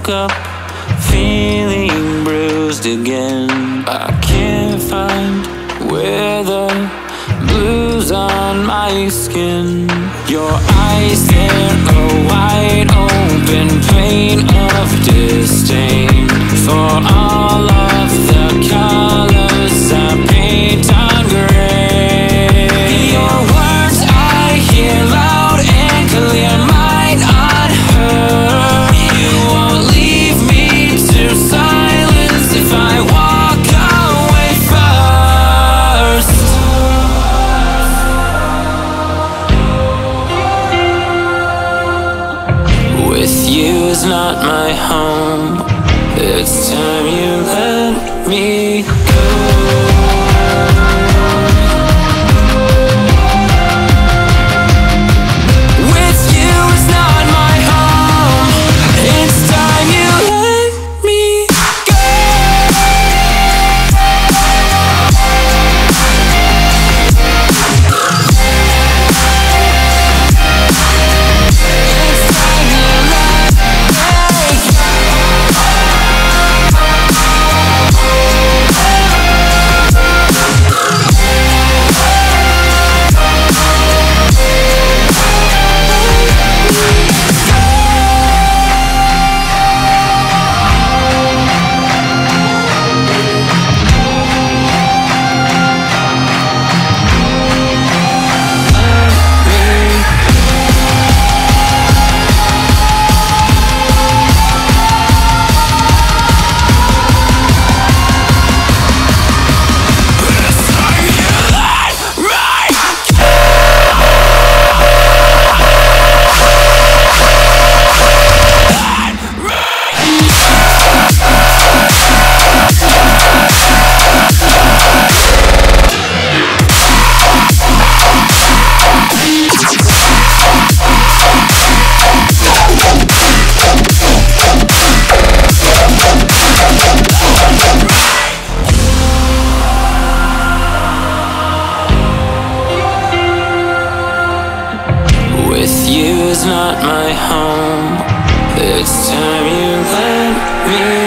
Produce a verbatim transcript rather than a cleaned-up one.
woke up feeling bruised again. I can't find where the blues on my skin. Your eyes, they're a wide open plain of disdain for all of the colors I paint on gray. Your words I hear loud and clear, mine unheard. You won't leave me to silence if I walk away first. With you is not my home. It's time you let me go. With you is not my home. It's time you let me go. With you is not my home. It's time you let me